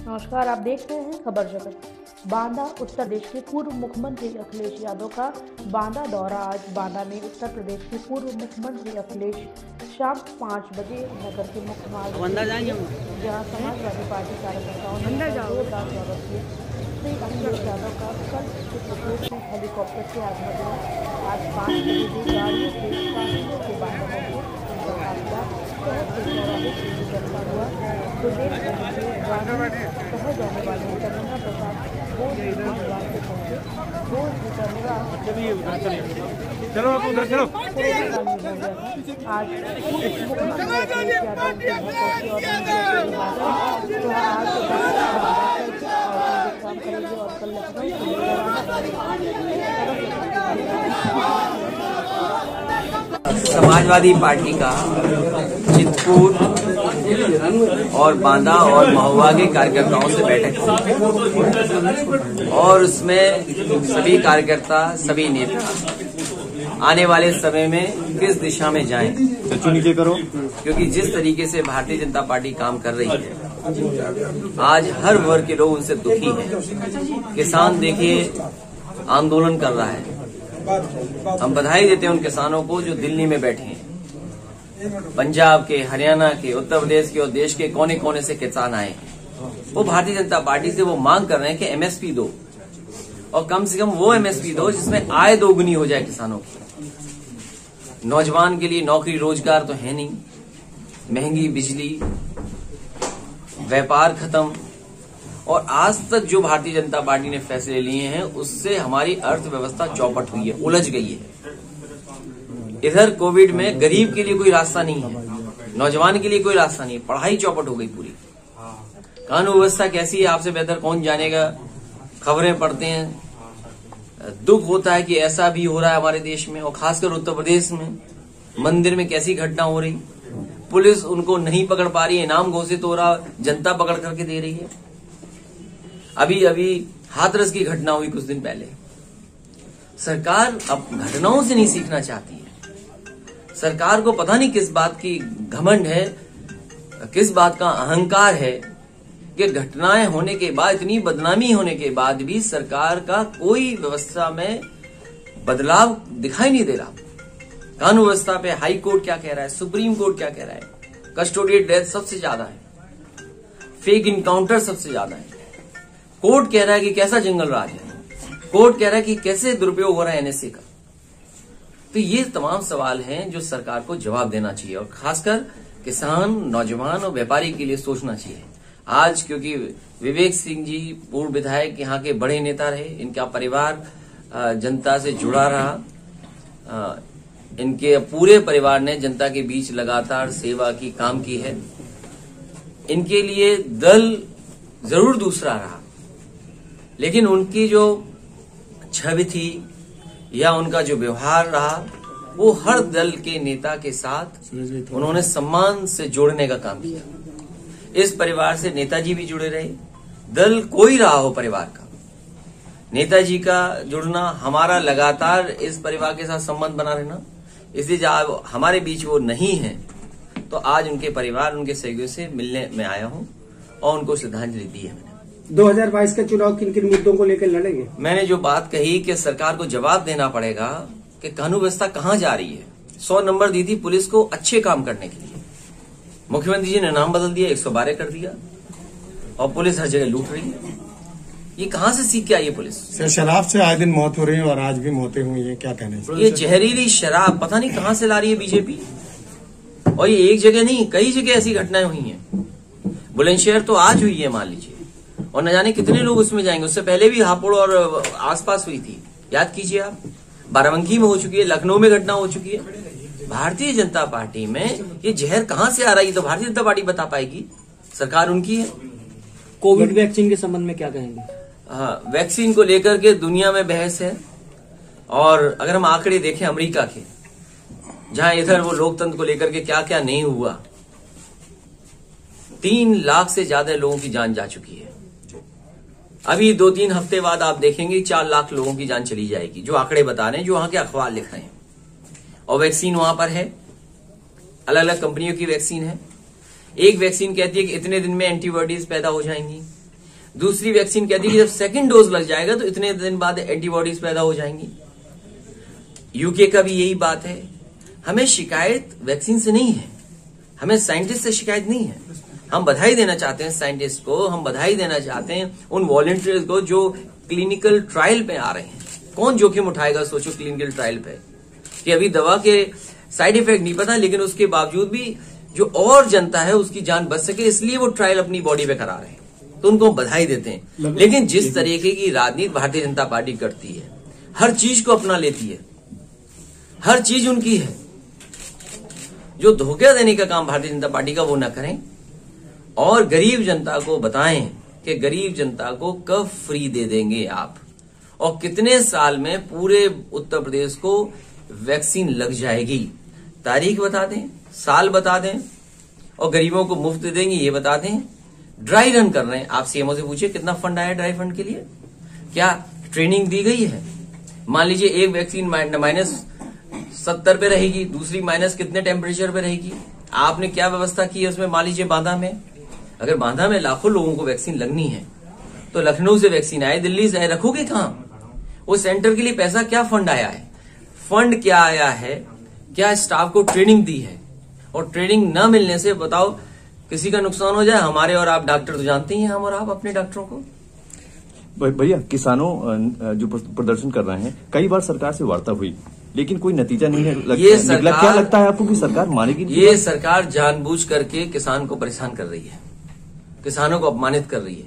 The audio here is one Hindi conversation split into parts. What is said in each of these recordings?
नमस्कार, आप देख रहे हैं खबर जगत। बांदा उत्तर प्रदेश के पूर्व मुख्यमंत्री अखिलेश यादव का बांदा दौरा। आज बांदा में उत्तर प्रदेश के पूर्व मुख्यमंत्री अखिलेश शाम 5 बजे नगर के मुख्य मार्ग जहां समाजवादी पार्टी कार्यकर्ताओं ने जोरदार स्वागत किया। श्री अखिलेश यादव का कल चित्रकूट में हेलीकॉप्टर से आगमन हुआ। आज 5 बजे गाड़ियों से काफिले के बांदा पहुंचे। शहर से चौराहे से गुजरता हुआ प्रदेश कहे जाने वाले चंद्रमा प्रसाद बोस विधानसभा से पहुंचे। बोस विधानसभा चलो आज मुख्यमंत्री यादव के घर पहुंचे और आज काम करेंगे और कल समाजवादी पार्टी का चित्रकूट और बांदा और महुआ के कार्यकर्ताओं से बैठक हुई और उसमें सभी कार्यकर्ता, सभी नेता आने वाले समय में किस दिशा में जाएं, नीचे करो, क्योंकि जिस तरीके से भारतीय जनता पार्टी काम कर रही है आज हर वर्ग के लोग उनसे दुखी हैं। किसान देखिए आंदोलन कर रहा है। हम बधाई देते हैं उन किसानों को जो दिल्ली में बैठे हैं। पंजाब के, हरियाणा के, उत्तर प्रदेश के और देश के कोने कोने से किसान आए हैं। वो भारतीय जनता पार्टी से वो मांग कर रहे हैं कि एमएसपी दो और कम से कम वो एमएसपी दो जिसमें आय दोगुनी हो जाए किसानों की। नौजवान के लिए नौकरी रोजगार तो है नहीं, महंगी बिजली, व्यापार खत्म और आज तक जो भारतीय जनता पार्टी ने फैसले लिए हैं उससे हमारी अर्थव्यवस्था चौपट हुई है, उलझ गई है। इधर कोविड में गरीब के लिए कोई रास्ता नहीं है, नौजवान के लिए कोई रास्ता नहीं है, पढ़ाई चौपट हो गई पूरी। कानून व्यवस्था कैसी है आपसे बेहतर कौन जानेगा। खबरें पढ़ते हैं, दुख होता है कि ऐसा भी हो रहा है हमारे देश में और खासकर उत्तर प्रदेश में। मंदिर में कैसी घटना हो रही, पुलिस उनको नहीं पकड़ पा रही है, इनाम घोषित हो रहा, जनता पकड़ करके दे रही है। अभी हाथरस की घटना हुई कुछ दिन पहले। सरकार अब घटनाओं से नहीं सीखना चाहती है। सरकार को पता नहीं किस बात की घमंड है, किस बात का अहंकार है कि घटनाएं होने के बाद, इतनी बदनामी होने के बाद भी सरकार का कोई व्यवस्था में बदलाव दिखाई नहीं दे रहा। कानून व्यवस्था पे हाई कोर्ट क्या कह रहा है, सुप्रीम कोर्ट क्या कह रहा है, कस्टोडियल डेथ सबसे ज्यादा है, फेक इनकाउंटर सबसे ज्यादा है। कोर्ट कह रहा है कि कैसा जंगल राज है, कोर्ट कह रहा है कि कैसे दुरुपयोग हो रहा है एनएसए का। तो ये तमाम सवाल हैं जो सरकार को जवाब देना चाहिए और खासकर किसान, नौजवान और व्यापारी के लिए सोचना चाहिए। आज क्योंकि विवेक सिंह जी पूर्व विधायक यहाँ के बड़े नेता रहे, इनका परिवार जनता से जुड़ा रहा, इनके पूरे परिवार ने जनता के बीच लगातार सेवा की, काम की है। इनके लिए दल जरूर दूसरा रहा, लेकिन उनकी जो छवि थी या उनका जो व्यवहार रहा वो हर दल के नेता के साथ उन्होंने सम्मान से जोड़ने का काम किया। इस परिवार से नेताजी भी जुड़े रहे, दल कोई रहा हो परिवार का, नेताजी का जुड़ना, हमारा लगातार इस परिवार के साथ संबंध बना रहना। इसलिए जब हमारे बीच वो नहीं है तो आज उनके परिवार, उनके सहयोगियों से मिलने में आया हूं और उनको श्रद्धांजलि दी है। मैंने 2022 का चुनाव किन किन मुद्दों को लेकर लड़ेंगे? मैंने जो बात कही कि सरकार को जवाब देना पड़ेगा कि कानून व्यवस्था कहां जा रही है। 100 नंबर दी थी पुलिस को अच्छे काम करने के लिए, मुख्यमंत्री जी ने नाम बदल दिया, 112 कर दिया और पुलिस हर जगह लूट रही है। ये कहां से सीख के आई है पुलिस? सर, शराब से आए दिन मौत हो रही है और आज भी मौतें हुई हैं, क्या कहना है? ये जहरीली शराब पता नहीं कहां से ला रही है बीजेपी। और ये एक जगह नहीं, कई जगह ऐसी घटनाएं हुई हैं। बुलंदशहर तो आज हुई है मान लीजिए, और न जाने कितने लोग उसमें जाएंगे। उससे पहले भी हापुड़ और आसपास हुई थी, याद कीजिए आप। बाराबंकी में हो चुकी है, लखनऊ में घटना हो चुकी है। भारतीय जनता पार्टी में ये जहर कहां से आ रही है तो भारतीय जनता पार्टी बता पाएगी, सरकार उनकी है। कोविड वैक्सीन के संबंध में क्या कहेंगे? हाँ, वैक्सीन को लेकर के दुनिया में बहस है। और अगर हम आंकड़े देखें अमेरिका के, जहां इधर वो लोकतंत्र को लेकर के क्या क्या नहीं हुआ, 3 लाख से ज्यादा लोगों की जान जा चुकी है। अभी 2-3 हफ्ते बाद आप देखेंगे 4 लाख लोगों की जान चली जाएगी, जो आंकड़े बता रहे हैं, जो वहां के अखबार लिख रहे हैं। और वैक्सीन वहां पर है, अलग अलग कंपनियों की वैक्सीन है। एक वैक्सीन कहती है कि इतने दिन में एंटीबॉडीज पैदा हो जाएंगी, दूसरी वैक्सीन कहती है कि जब सेकंड डोज लग जाएगा तो इतने दिन बाद एंटीबॉडीज पैदा हो जाएंगी। यूके का भी यही बात है। हमें शिकायत वैक्सीन से नहीं है, हमें साइंटिस्ट से शिकायत नहीं है। हम बधाई देना चाहते हैं साइंटिस्ट को, हम बधाई देना चाहते हैं उन वॉलंटियर्स को जो क्लिनिकल ट्रायल पे आ रहे हैं। कौन जोखिम उठाएगा सोचो क्लिनिकल ट्रायल पे, कि अभी दवा के साइड इफेक्ट नहीं पता, लेकिन उसके बावजूद भी जो और जनता है उसकी जान बच सके, इसलिए वो ट्रायल अपनी बॉडी पे करा रहे हैं, तो उनको बधाई देते हैं। लेकिन जिस तरीके की राजनीति भारतीय जनता पार्टी करती है, हर चीज को अपना लेती है, हर चीज उनकी है, जो धोखा देने का काम भारतीय जनता पार्टी का वो न करें और गरीब जनता को बताएं कि गरीब जनता को कब फ्री दे देंगे आप और कितने साल में पूरे उत्तर प्रदेश को वैक्सीन लग जाएगी। तारीख बता दें, साल बता दें और गरीबों को मुफ्त दे देंगे ये बता दें। ड्राई रन कर रहे हैं, आप सीएमओ से पूछिए कितना फंड आया ड्राई फंड के लिए, क्या ट्रेनिंग दी गई है। मान लीजिए एक वैक्सीन -70 पे रहेगी, दूसरी माइनस कितने टेम्परेचर पे रहेगी, आपने क्या व्यवस्था की है उसमें। मान लीजिए बांदा में, अगर बांदा में लाखों लोगों को वैक्सीन लगनी है तो लखनऊ से वैक्सीन आए, दिल्ली से आए, रखोगे कहां। उस सेंटर के लिए पैसा क्या फंड आया है, फंड क्या आया है, क्या स्टाफ को ट्रेनिंग दी है। और ट्रेनिंग न मिलने से बताओ किसी का नुकसान हो जाए। हमारे और आप डॉक्टर तो जानते ही हैं, हम और आप अपने डॉक्टरों को। भैया किसानों जो प्रदर्शन कर रहे हैं, कई बार सरकार से वार्ता हुई लेकिन कोई नतीजा नहीं है। ये सरकार, क्या लगता है आपको कि सरकार मानेगी? ये सरकार जानबूझ करके किसान को परेशान कर रही है, किसानों को अपमानित कर रही है।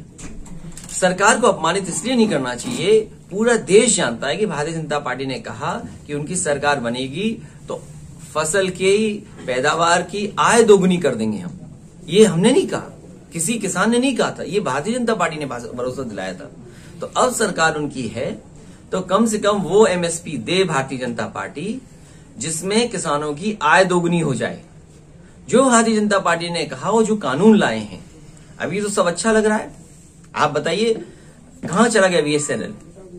सरकार को अपमानित इसलिए नहीं करना चाहिए, पूरा देश जानता है कि भारतीय जनता पार्टी ने कहा कि उनकी सरकार बनेगी तो फसल की पैदावार की आय दोगुनी कर देंगे हम। ये हमने नहीं कहा, किसी किसान ने नहीं कहा था, ये भारतीय जनता पार्टी ने भरोसा दिलाया था। तो अब सरकार उनकी है तो कम से कम वो एमएसपी दे भारतीय जनता पार्टी जिसमें किसानों की आय दोगुनी हो जाए। जो भारतीय जनता पार्टी ने कहा, वो जो कानून लाए हैं, अभी तो सब अच्छा लग रहा है। आप बताइए कहां चला गया बीएसएनएल,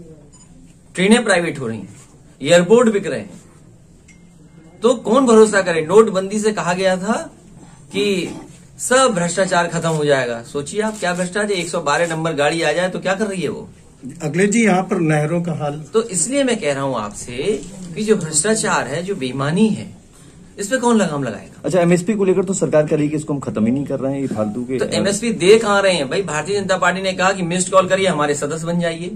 ट्रेनें प्राइवेट हो रही हैं, एयरपोर्ट बिक रहे हैं, तो कौन भरोसा करे। नोटबंदी से कहा गया था कि सब भ्रष्टाचार खत्म हो जाएगा। सोचिए आप क्या भ्रष्टाचार, 112 नंबर गाड़ी आ जाए तो क्या कर रही है वो। अखिलेश जी यहाँ पर नहरों का हाल, तो इसलिए मैं कह रहा हूं आपसे कि जो भ्रष्टाचार है, जो बेईमानी है, इस पे कौन लगाम लगाएगा। अच्छा, एमएसपी को लेकर तो सरकार कह रही है कि इसको हम खत्म ही नहीं कर रहे हैं, ये फालतू के। तो एमएसपी दे कहां रहे हैं भाई। भारतीय जनता पार्टी ने कहा कि मिस्ड कॉल करिए, हमारे सदस्य बन जाइए,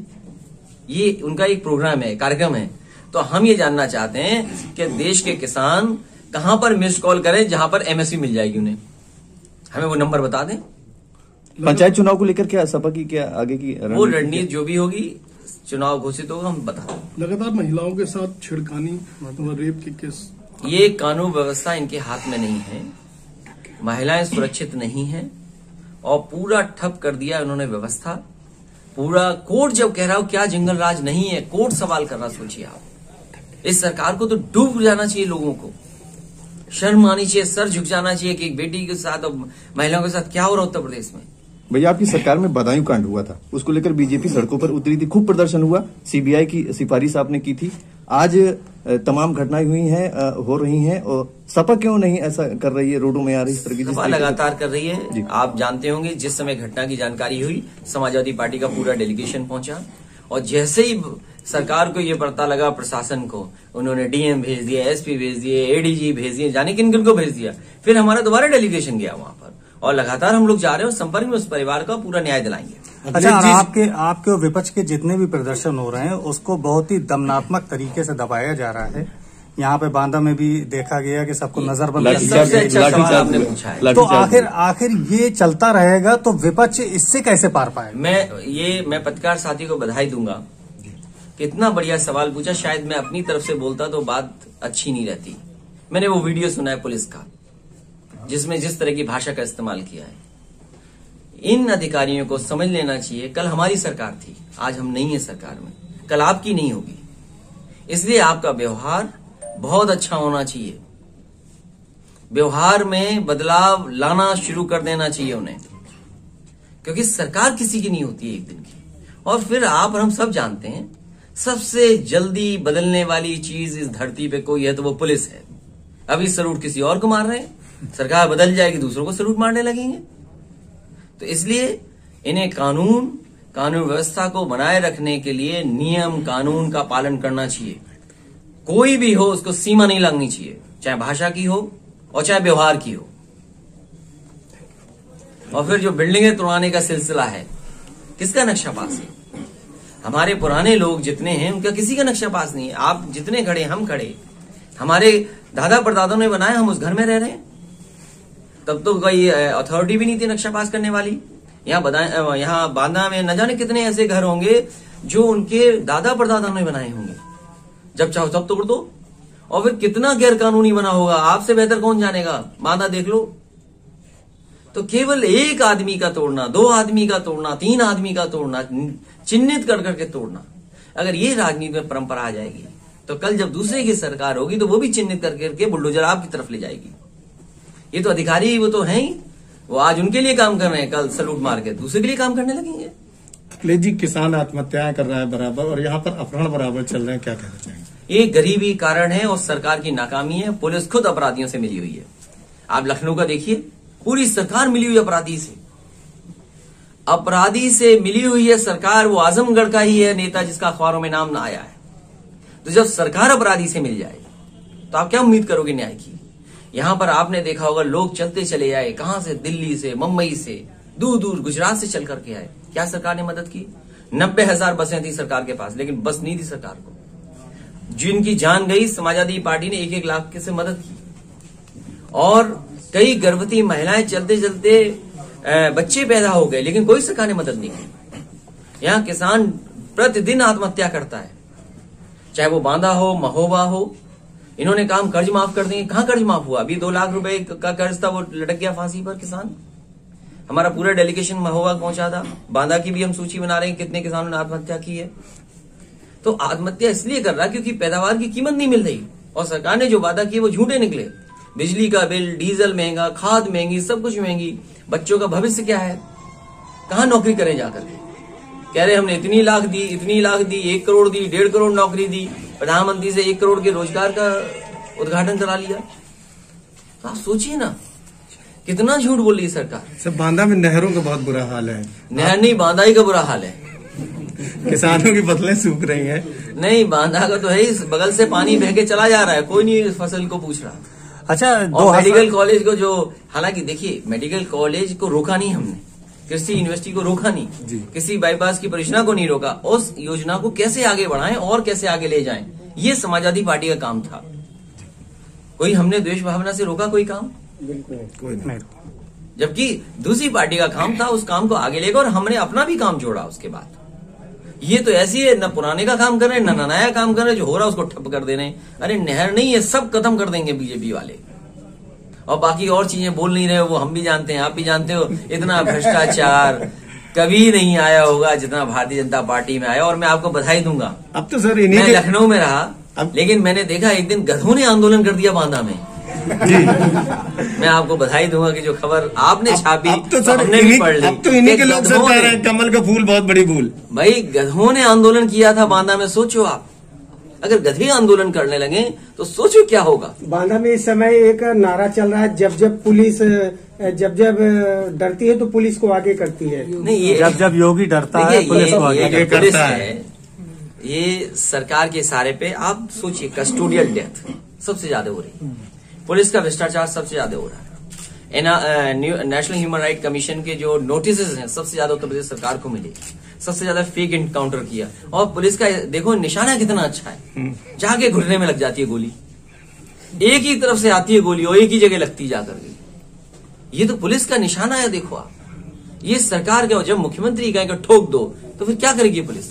ये उनका एक प्रोग्राम है, कार्यक्रम है। तो हम ये जानना चाहते हैं कि देश के किसान कहां पर मिस्ड कॉल करें जहां पर एमएसपी मिल जाएगी उन्हें, हमें वो नंबर बता दें। पंचायत चुनाव को लेकर क्या सपा की क्या आगे की वो रणनीति जो भी होगी, चुनाव घोषित होगा, हम बता दें। लगातार महिलाओं के साथ छिड़खानी, रेप के केस, ये कानून व्यवस्था इनके हाथ में नहीं है, महिलाएं सुरक्षित नहीं हैं और पूरा ठप कर दिया उन्होंने व्यवस्था। पूरा कोर्ट जब कह रहा हो क्या जंगल राज नहीं है, कोर्ट सवाल कर रहा, सोचिए आप। इस सरकार को तो डूब जाना चाहिए, लोगों को शर्म आनी चाहिए, सर झुक जाना चाहिए कि एक बेटी के साथ और महिलाओं के साथ क्या हो रहा उत्तर प्रदेश में। भैया आपकी सरकार में बदायूं कांड हुआ था, उसको लेकर बीजेपी सड़कों पर उतरी थी, खूब प्रदर्शन हुआ, सीबीआई की सिफारिश आपने की थी। आज तमाम घटनाएं हुई हैं, हो रही हैं, और सपा क्यों नहीं ऐसा कर रही है, रोडों में आ रही इस तरह की? सपा लगातार कर रही है। आप जानते होंगे जिस समय घटना की जानकारी हुई, समाजवादी पार्टी का पूरा डेलीगेशन पहुंचा और जैसे ही सरकार को ये पता लगा, प्रशासन को, उन्होंने डीएम भेज दिया, एसपी भेज दिए, एडीजी भेज दिए, जाने किन किन को भेज दिया। फिर हमारा दोबारा डेलीगेशन गया वहां पर और लगातार हम लोग जा रहे हैं, संपर्क में उस परिवार का पूरा न्याय दिलाएंगे। अच्छा, आपके विपक्ष के जितने भी प्रदर्शन हो रहे हैं उसको बहुत ही दमनात्मक तरीके से दबाया जा रहा है। यहाँ पे बांदा में भी देखा गया कि सबको नजरबंद कर दिया सबसे अच्छा सवाल आपने पूछा है। तो आखिर ये चलता रहेगा तो विपक्ष इससे कैसे पार पाए? मैं पत्रकार साथी को बधाई दूंगा, कितना बढ़िया सवाल पूछा। शायद मैं अपनी तरफ से बोलता तो बात अच्छी नहीं रहती। मैंने वो वीडियो सुना है पुलिस का जिसमें जिस तरह की भाषा का इस्तेमाल किया है। इन अधिकारियों को समझ लेना चाहिए, कल हमारी सरकार थी, आज हम नहीं है सरकार में, कल आपकी नहीं होगी, इसलिए आपका व्यवहार बहुत अच्छा होना चाहिए। व्यवहार में बदलाव लाना शुरू कर देना चाहिए उन्हें, क्योंकि सरकार किसी की नहीं होती है एक दिन की। और फिर आप और हम सब जानते हैं सबसे जल्दी बदलने वाली चीज इस धरती पे कोई है तो वो पुलिस है। अभी सलूट किसी और को मार रहे हैं, सरकार बदल जाएगी दूसरों को सलूट मारने लगेंगे। तो इसलिए इन्हें कानून कानून व्यवस्था को बनाए रखने के लिए नियम कानून का पालन करना चाहिए। कोई भी हो उसको सीमा नहीं लगनी चाहिए, चाहे भाषा की हो और चाहे व्यवहार की हो। और फिर जो बिल्डिंगें तोड़ाने का सिलसिला है, किसका नक्शा पास है? हमारे पुराने लोग जितने हैं उनका किसी का नक्शा पास नहीं है। आप जितने खड़े, हम खड़े, हमारे दादा परदादों ने बनाया, हम उस घर में रह रहे हैं। तब तो कोई अथॉरिटी भी नहीं थी नक्शा पास करने वाली। यहाँ बांदा में न जाने कितने ऐसे घर होंगे जो उनके दादा परदादा ने बनाए होंगे। जब चाहो तब तोड़ दो। और फिर कितना गैर कानूनी बना होगा, आपसे बेहतर कौन जानेगा। बांदा देख लो। तो केवल एक आदमी का तोड़ना, 2 आदमी का तोड़ना, 3 आदमी का तोड़ना, चिन्हित कर करके तोड़ना, अगर ये राजनीति में परंपरा आ जाएगी तो कल जब दूसरे की सरकार होगी तो वो भी चिन्हित करके बुलडोजर आपकी तरफ ले जाएगी। ये तो अधिकारी वो तो हैं ही, वो आज उनके लिए काम कर रहे हैं, कल सलूट मार के दूसरे के लिए काम करने लगेंगे। अखिलेश जी, किसान आत्महत्याएं कर रहा है बराबर और यहाँ पर अपहरण बराबर चल रहे हैं, क्या कहना चाहेंगे? ये गरीबी कारण है और सरकार की नाकामी है। पुलिस खुद अपराधियों से मिली हुई है। आप लखनऊ का देखिए, पूरी सरकार मिली हुई अपराधी से। अपराधी से मिली हुई है सरकार। वो आजमगढ़ का ही है नेता जिसका अखबारों में नाम ना आया है। तो जब सरकार अपराधी से मिल जाए तो आप क्या उम्मीद करोगे न्याय की? यहां पर आपने देखा होगा लोग चलते चले आए, कहां से, दिल्ली से, मुंबई से, दूर दूर गुजरात से चल करके आए। क्या सरकार ने मदद की? 90,000 बसें थी सरकार के पास, लेकिन बस नहीं थी सरकार को। जिनकी जान गई, समाजवादी पार्टी ने 1-1 लाख से मदद की। और कई गर्भवती महिलाएं चलते चलते बच्चे पैदा हो गए, लेकिन कोई सरकार ने मदद नहीं की। यहां किसान प्रतिदिन आत्महत्या करता है, चाहे वो बांदा हो, महोबा हो। इन्होंने काम कर्ज माफ कर देंगे, कहां कर्ज माफ हुआ? अभी 2 लाख रुपए का कर्ज था, वो लटक गया फांसी पर किसान। हमारा पूरा डेलीगेशन महोबा पहुंचा था। बांदा की भी हम सूची बना रहे हैं कितने किसानों ने आत्महत्या की है। तो आत्महत्या इसलिए कर रहा क्योंकि पैदावार की कीमत नहीं मिल रही और सरकार ने जो वादा किए वो झूठे निकले। बिजली का बिल, डीजल महंगा, खाद महंगी, सब कुछ महंगी। बच्चों का भविष्य क्या है? कहां नौकरी करें जाकर? कह रहे हमने इतनी लाख दी, 1 करोड़ दी, 1.5 करोड़ नौकरी दी, प्रधानमंत्री से 1 करोड़ के रोजगार का उद्घाटन करा लिया। तो आप सोचिए ना, कितना झूठ बोल रही है सरकार। सब बांदा में नहरों का बहुत बुरा हाल है। नहर नहीं, बांदा ही का बुरा हाल है। किसानों की फसलें सूख रही हैं। नहीं, बांदा का तो है ही, बगल से पानी बह के चला जा रहा है, कोई नहीं फसल को पूछ रहा। अच्छा, और मेडिकल कॉलेज को जो, हालांकि देखिए मेडिकल कॉलेज को रोका नहीं हमने, कृषि यूनिवर्सिटी को रोका नहीं, किसी बाईपास की परियोजना को नहीं रोका। उस योजना को कैसे आगे बढ़ाएं और कैसे आगे ले जाएं, ये समाजवादी पार्टी का काम था। कोई हमने द्वेष भावना से रोका कोई काम? बिल्कुल कोई नहीं। जबकि दूसरी पार्टी का काम था उस काम को आगे लेकर, और हमने अपना भी काम जोड़ा उसके बाद। ये तो ऐसी है, न पुराने का काम कर रहे हैं, न नया काम कर रहे हैं, जो हो रहा है उसको ठप कर दे रहे हैं। अरे नहर नहीं है, सब खत्म कर देंगे बीजेपी वाले। और बाकी और चीजें बोल नहीं रहे, वो हम भी जानते हैं, आप भी जानते हो। इतना भ्रष्टाचार कभी नहीं आया होगा जितना भारतीय जनता पार्टी में आया। और मैं आपको बधाई दूंगा। अब तो सर मैं लखनऊ में रहा, लेकिन मैंने देखा एक दिन गधों ने आंदोलन कर दिया बांदा में। जी, मैं आपको बधाई दूंगा कि जो खबर आपने छापी, अब तो सर हमने भी पढ़ ली। अब तो इन्हीं के लोग सर कह रहे हैं कमल का फूल बहुत बड़ी भूल। भाई गधों ने आंदोलन किया था बांदा में। सोचो आप, अगर गधे आंदोलन करने लगे तो सोचो क्या होगा। बांदा में इस समय एक नारा चल रहा है, जब पुलिस जब डरती है तो पुलिस को आगे करती है। नहीं, ये जब योगी डरता है पुलिस को आगे पुलिस करता है। ये सरकार के इशारे पे आप सोचिए, कस्टोडियल डेथ सबसे ज्यादा हो रही है, पुलिस का भ्रष्टाचार सबसे ज्यादा हो रहा है। नेशनल ह्यूमन राइट कमीशन के जो नोटिस हैं सबसे ज्यादा उत्तर प्रदेश सरकार को मिले। सबसे ज्यादा फेक एनकाउंटर किया। और पुलिस का देखो निशाना कितना अच्छा है, जाके घुटने में लग जाती है गोली, एक ही तरफ से आती है गोली और एक ही जगह लगती जाकर के। ये तो पुलिस का निशाना है। देखो आप, ये सरकार का, जब मुख्यमंत्री कहेगा ठोक दो तो फिर क्या करेगी पुलिस?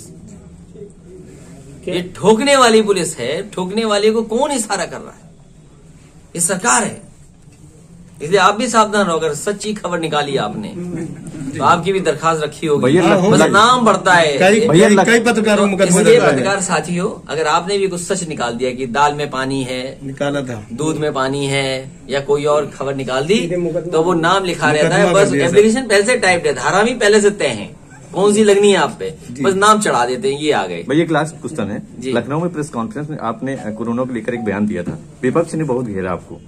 ये ठोकने वाली पुलिस है। ठोकने वाले को कौन इशारा कर रहा है? ये सरकार है। इसलिए आप भी सावधान रहो। अगर सच्ची खबर निकाली आपने तो आपकी भी दरखास्त रखी होगी। बस नाम बढ़ता है। कई पत्रकारों में इसलिए पत्रकार साथियों, अगर आपने भी कुछ सच निकाल दिया कि दाल में पानी है, निकाला था, दूध में पानी है, या कोई और खबर निकाल दी, तो वो नाम लिखा रहता है। बस एप्लीकेशन पहले से टाइप है, धारा भी पहले से तय है, कौन सी लगनी है आप पे, बस नाम चढ़ा देते हैं, ये आ गए। भैया क्लास क्वेश्चन है, लखनऊ में प्रेस कॉन्फ्रेंस में आपने कोरोना को लेकर एक बयान दिया था, विपक्ष ने बहुत घेरा आपको,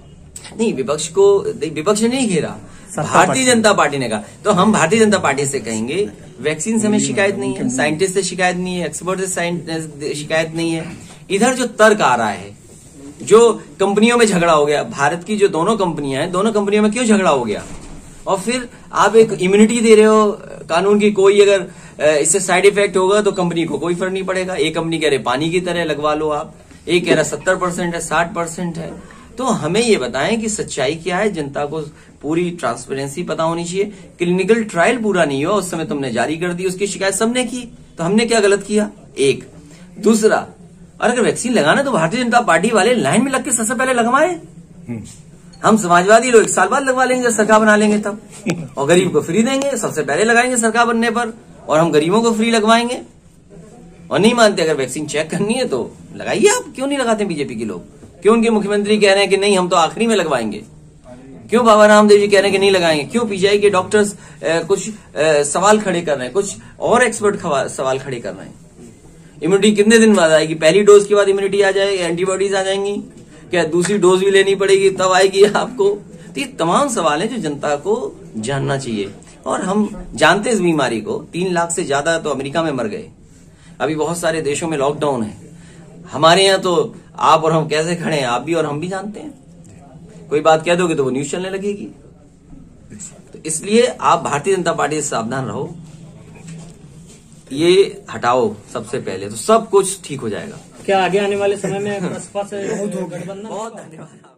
नहीं, विपक्ष ने नहीं घेरा, भारतीय जनता पार्टी ने कहा। तो हम भारतीय जनता पार्टी से कहेंगे वैक्सीन से हमें शिकायत नहीं है, साइंटिस्ट से शिकायत नहीं है, एक्सपर्ट से शिकायत नहीं है। इधर जो तर्क आ रहा है, जो कंपनियों में झगड़ा हो गया, भारत की जो दोनों कंपनियां हैं, दोनों कंपनियों में क्यों झगड़ा हो गया, और फिर आप एक इम्यूनिटी दे रहे हो कानून की, कोई अगर इससे साइड इफेक्ट होगा तो कंपनी को कोई फर्क नहीं पड़ेगा। एक कंपनी कह रहे पानी की तरह लगवा लो आप, एक कह रहा 70% है, 60% है। तो हमें ये बताएं कि सच्चाई क्या है, जनता को पूरी ट्रांसपेरेंसी पता होनी चाहिए। क्लिनिकल ट्रायल पूरा नहीं हुआ, उस समय तुमने जारी कर दी, उसकी शिकायत सबने की, तो हमने क्या गलत किया? एक। दूसरा, और अगर वैक्सीन लगाना तो भारतीय जनता पार्टी वाले लाइन में लग के सबसे पहले लगवाए। हम समाजवादी लोग 1 साल बाद लगवा लेंगे, सरकार बना लेंगे तब, और गरीब को फ्री देंगे, सबसे पहले लगाएंगे सरकार बनने पर, और हम गरीबों को फ्री लगवाएंगे। और नहीं मानते, अगर वैक्सीन चेक करनी है तो लगाइए आप। क्यों नहीं लगाते बीजेपी के लोग? क्यों उनके मुख्यमंत्री कह रहे हैं कि नहीं हम तो आखिरी में लगवाएंगे? क्यों बाबा रामदेव जी कह रहे हैं कि नहीं लगाएंगे? क्यों पीजीआई के डॉक्टर्स कुछ सवाल खड़े कर रहे हैं, कुछ और एक्सपर्ट सवाल खड़े कर रहे हैं? इम्यूनिटी कितने दिन बाद आएगी? पहली डोज के बाद इम्यूनिटी आ जाएगी, एंटीबॉडीज आ जाएंगी क्या? दूसरी डोज भी लेनी पड़ेगी तब आएगी आपको? तो ये तमाम सवाल हैं जो जनता को जानना चाहिए। और हम जानते हैं इस बीमारी को, 3 लाख से ज्यादा तो अमेरिका में मर गए, अभी बहुत सारे देशों में लॉकडाउन है। हमारे यहाँ तो आप और हम कैसे खड़े हैं, आप भी और हम भी जानते हैं। कोई बात कह दोगे तो वो न्यूज चलने लगेगी। तो इसलिए आप भारतीय जनता पार्टी से सावधान रहो, ये हटाओ सबसे पहले, तो सब कुछ ठीक हो जाएगा। क्या आगे आने वाले समय में बसपा से गठबंधन? बहुत धन्यवाद।